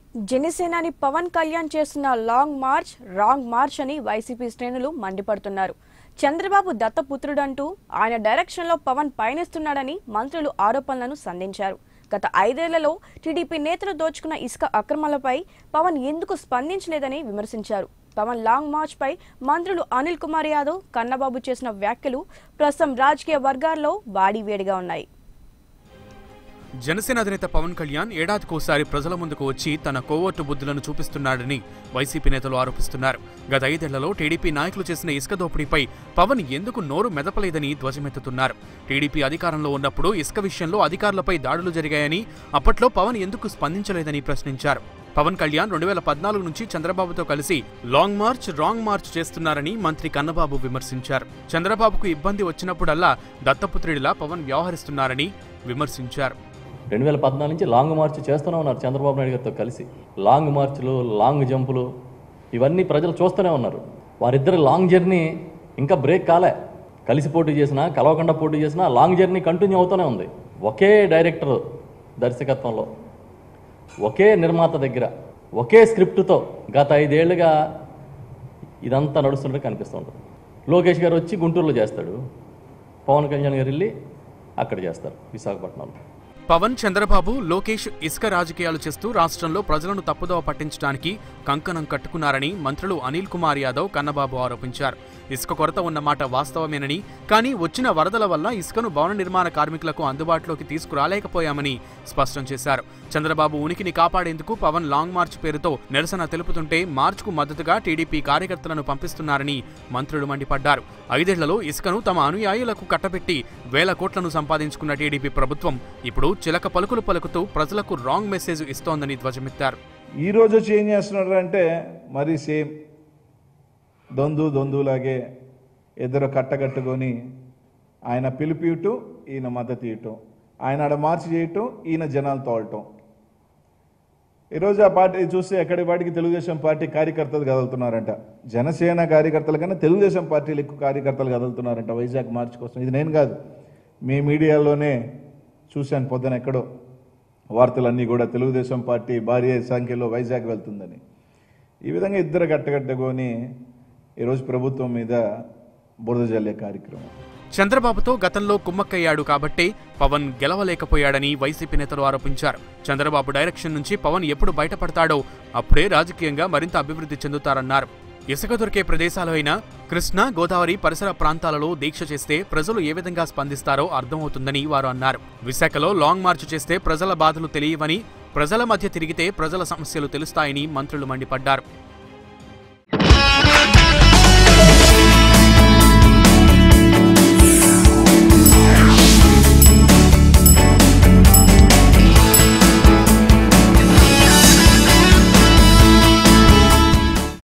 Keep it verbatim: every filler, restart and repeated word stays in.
జనసేనాని పవన్ కళ్యాణ్ చేస్తున్న long march wrong march అని వైసీపీ శ్రేణులు మండిపడుతున్నారు. చంద్రబాబు దత్తపుత్రుడంటూ ఆయన డైరెక్షన్లో పవన్ పయనిస్తున్నాడని మంత్రులు ఆరోపణలను సంధించారు. గత ఐదేళ్లలో టీడీపీ నేతలు దోచుకున్న ఇసుక అక్రమాలపై పవన్ ఎందుకు స్పందించలేదని విమర్శించారు. పవన్ లాంగ్ మార్చ్ పై మంత్రులు అనిల్ కుమార్ యాదవ్, కన్నబాబు చేసిన వ్యాఖ్యలు ప్రస్తుతం రాజకీయ వర్గాల్లో వాడివేడిగా ఉన్నాయి. జనసేన అధినేత పవన్ కళ్యాణ్ ఏడాదికోసారి ప్రజల ముందుకు వచ్చి తన కోవర్టు బుద్ధులను చూపిస్తున్నాడని వైసీపీ నేతలు ఆరోపిస్తున్నారు. గత ఐదేళ్లలో టీడీపీ నాయకులు చేసిన ఇసుక దోపిడీపై పవన్ ఎందుకు నోరు మెదపలేదని ధ్వజమెత్తుతున్నారు. టీడీపీ అధికారంలో ఉన్నప్పుడు ఇసుక విషయంలో అధికారులపై దాడులు జరిగాయని, అప్పట్లో పవన్ ఎందుకు స్పందించలేదని ప్రశ్నించారు. పవన్ కళ్యాణ్ రెండు వేల పద్నాలుగు నుంచి చంద్రబాబుతో కలిసి లాంగ్ మార్చ్ రాంగ్ మార్చ్ చేస్తున్నారని మంత్రి కన్నబాబు విమర్శించారు. చంద్రబాబుకు ఇబ్బంది వచ్చినప్పుడల్లా దత్తపుత్రుడిలా పవన్ వ్యవహరిస్తున్నారని విమర్శించారు. రెండు వేల పద్నాలుగు నుంచి లాంగ్ మార్చ్ చేస్తూనే ఉన్నారు చంద్రబాబు నాయుడు గారితో కలిసి. లాంగ్ మార్చ్లు, లాంగ్ జంపులు ఇవన్నీ ప్రజలు చూస్తూనే ఉన్నారు. వారిద్దరు లాంగ్ జర్నీ ఇంకా బ్రేక్ కాలే. కలిసి పోటీ చేసినా, కలవకుండా పోటీ చేసినా లాంగ్ జర్నీ కంటిన్యూ అవుతూనే ఉంది. ఒకే డైరెక్టర్ దర్శకత్వంలో, ఒకే నిర్మాత దగ్గర, ఒకే స్క్రిప్ట్తో గత ఐదేళ్లుగా ఇదంతా నడుస్తుంటే కనిపిస్తుంటుంది. లోకేష్ గారు వచ్చి గుంటూరులో చేస్తాడు, పవన్ కళ్యాణ్ గారు వెళ్ళి అక్కడ చేస్తారు విశాఖపట్నంలో. పవన్, చంద్రబాబు, లోకేష్ ఇసుక రాజకీయాలు చేస్తూ రాష్ట్రంలో ప్రజలను తప్పుదోవ పట్టించడానికి కంకణం కట్టుకున్నారని మంత్రులు అనిల్ కుమార్ యాదవ్, కన్నబాబు ఆరోపించారు. ఇసుక కొరత ఉన్నమాట వాస్తవమేనని, కానీ వచ్చిన వరదల వల్ల ఇసుకను భవన నిర్మాణ కార్మికులకు అందుబాటులోకి తీసుకురాలేకపోయామని స్పష్టం చేశారు. చంద్రబాబు ఉనికిని కాపాడేందుకు పవన్ లాంగ్ మార్చ్ పేరుతో నిరసన తెలుపుతుంటే మార్చ్కు మద్దతుగా టీడీపీ కార్యకర్తలను పంపిస్తున్నారని మంత్రులు మండిపడ్డారు. ఐదేళ్లలో ఇసుకను తమ అనుయాయులకు కట్టబెట్టి వేల కోట్లను సంపాదించుకున్న టీడీపీ ప్రభుత్వం ఇప్పుడు చిలక పలుకులు పలుకుతూ ప్రజలకు రాంగ్ మెసేజ్ ఇస్తోందని ధ్వజమెత్తారు. ఈ రోజు ఏం చేస్తున్నారు అంటే మరి సేమ్ దొందు దొందులాగే ఇద్దరు కట్టగట్టుకొని ఆయన పిలుపు ఇవ్వటం, ఈయన మద్దతు ఇవ్వటం, ఆయన ఆడ మార్చి చేయటం, ఈయన జనాలు తోలటం. ఈరోజు ఆ పార్టీ చూస్తే ఎక్కడి వాటికి తెలుగుదేశం పార్టీ కార్యకర్తలు కదులుతున్నారంట. జనసేన కార్యకర్తల కన్నా తెలుగుదేశం పార్టీలు ఎక్కువ కార్యకర్తలు కదులుతున్నారంట వైజాగ్ మార్చ్ కోసం. ఇది నేను కాదు, మీ మీడియాలోనే చూశాను పొద్దున ఎక్కడో వార్తలన్నీ కూడా తెలుగుదేశం పార్టీ భారీ సంఖ్యలో వైజాగ్ వెళ్తుందని. ఈ విధంగా ఇద్దరు కట్టగట్టుకొని ఈరోజు ప్రభుత్వం మీద బురద జల్లే కార్యక్రమం. చంద్రబాబుతో గతంలో కుమ్మక్కయ్యాడు కాబట్టే పవన్ గెలవలేకపోయాడని వైసీపీ నేతలు ఆరోపించారు. చంద్రబాబు డైరెక్షన్ నుంచి పవన్ ఎప్పుడు బయటపడతాడో అప్పుడే రాజకీయంగా మరింత అభివృద్ధి చెందుతారన్నారు. ఇసుక దొరికే ప్రదేశాలు అయినా కృష్ణా, గోదావరి పరిసర ప్రాంతాలలో దీక్ష చేస్తే ప్రజలు ఏ విధంగా స్పందిస్తారో అర్థమవుతుందని వారు అన్నారు. విశాఖలో లాంగ్ మార్చ్ చేస్తే ప్రజల బాధలు తెలియవని, ప్రజల మధ్య తిరిగితే ప్రజల సమస్యలు తెలుస్తాయని మంత్రులు మండిపడ్డారు.